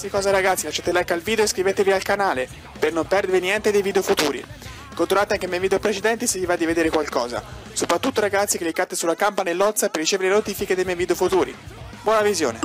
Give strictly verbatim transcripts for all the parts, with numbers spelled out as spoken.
qualsiasi cosa ragazzi, lasciate like al video e iscrivetevi al canale per non perdervi niente dei video futuri. Controllate anche i miei video precedenti se vi va di vedere qualcosa. Soprattutto ragazzi cliccate sulla campanellozza per ricevere le notifiche dei miei video futuri. Buona visione!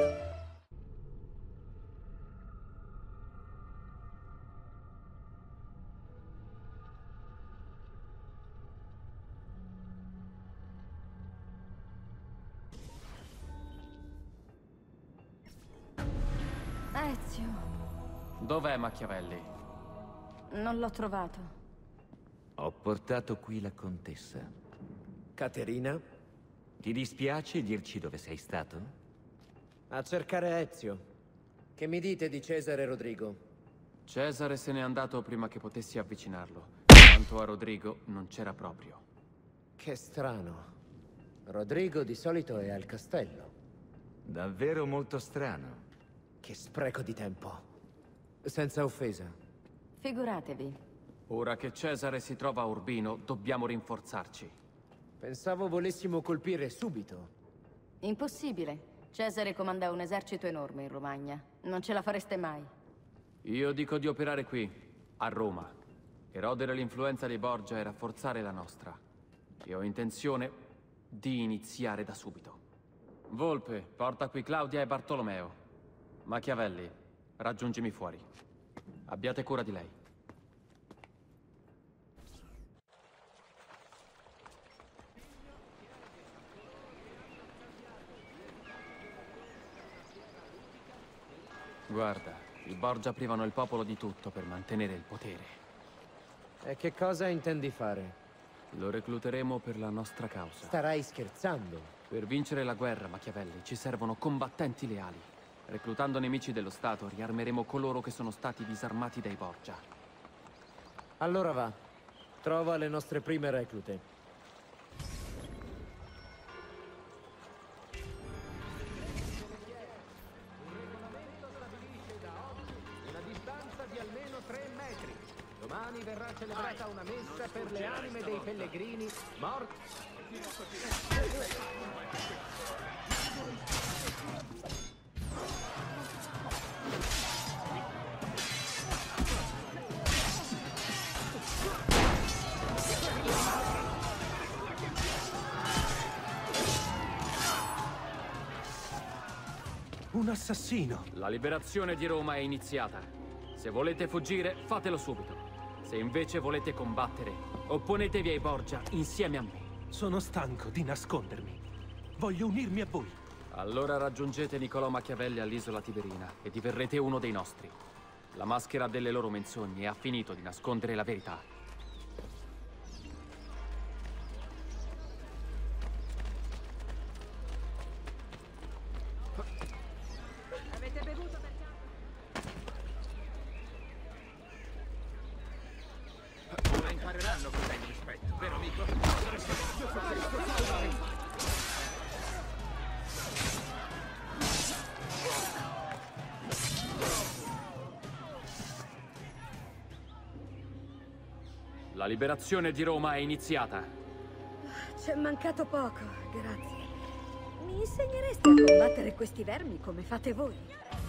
Ezio. Dov'è Machiavelli? Non l'ho trovato. Ho portato qui la contessa. Caterina? Ti dispiace dirci dove sei stato? A cercare Ezio. Che mi dite di Cesare Rodrigo? Cesare se n'è andato prima che potessi avvicinarlo. Quanto a Rodrigo, non c'era proprio. Che strano. Rodrigo di solito è al castello. Davvero molto strano. Che spreco di tempo. Senza offesa. Figuratevi. Ora che Cesare si trova a Urbino, dobbiamo rinforzarci. Pensavo volessimo colpire subito. Impossibile. Cesare comanda un esercito enorme in Romagna. Non ce la fareste mai. Io dico di operare qui, a Roma. Erodere l'influenza dei Borgia e rafforzare la nostra. E ho intenzione di iniziare da subito. Volpe, porta qui Claudia e Bartolomeo. Machiavelli, raggiungimi fuori. Abbiate cura di lei. Guarda, i Borgia privano il popolo di tutto per mantenere il potere. E che cosa intendi fare? Lo recluteremo per la nostra causa. Starai scherzando? Per vincere la guerra, Machiavelli, ci servono combattenti leali. Reclutando nemici dello Stato, riarmeremo coloro che sono stati disarmati dai Borgia. Allora va. Trova le nostre prime reclute. Una distanza di almeno tre metri. Domani verrà celebrata una messa per le anime dei pellegrini morti. Un assassino! La liberazione di Roma è iniziata. Se volete fuggire, fatelo subito. Se invece volete combattere, opponetevi ai Borgia insieme a me. Sono stanco di nascondermi. Voglio unirmi a voi. Allora raggiungete Niccolò Machiavelli all'isola Tiberina e diverrete uno dei nostri. La maschera delle loro menzogne ha finito di nascondere la verità. Avete bevuto per caso? Ora impareranno cos'è il rispetto, vero amico? La liberazione di Roma è iniziata. C'è mancato poco, grazie. Mi insegnereste a combattere questi vermi come fate voi?